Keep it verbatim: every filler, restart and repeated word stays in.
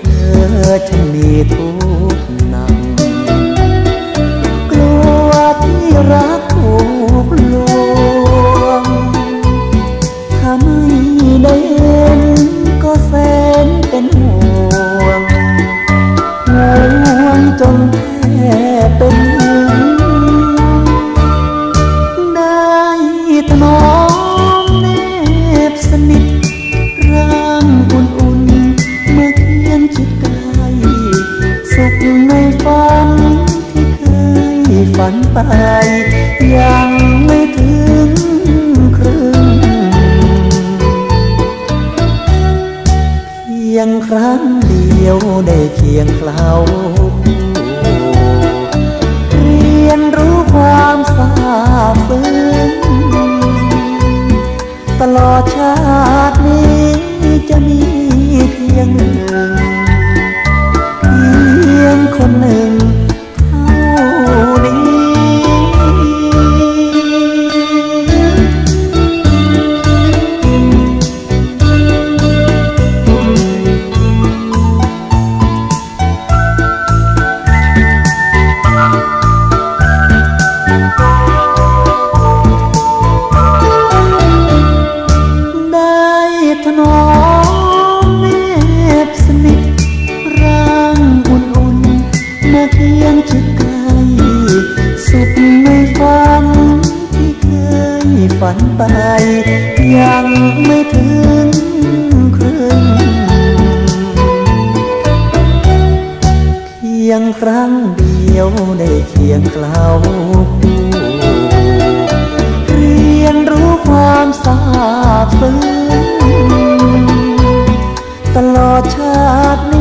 อฉันมีทุกข์หนักกลัวที่รักถูกลวงถ้าไม่ได้เห็นก็แสนเป็นห่วงห่วงจนแทบเป็นหินได้ถนอมแนบสนิทร่างอุ่นๆเมื่อเคียงชิดใกล้สุขในฝันที่เคยฝันไปยังไม่ถึงครึ่งเพียงครั้งเดียวได้เคียงเคล้าเรียนรู้ความซาบซึ้งตลอดชาตินี้จะมีเพียงหนึ่งเพียงคนหนึ่งเท่านี้ถนอมแนบสนิทร่างอุ่นๆเมื่อเคียงชิดใกล้สุขในฝันที่เคยฝันไปยังไม่ถึงครึ่งเพียงครั้งเดียวได้เคียงเคล้าเรียนรู้ความซาบซึ้งตลอดชาติ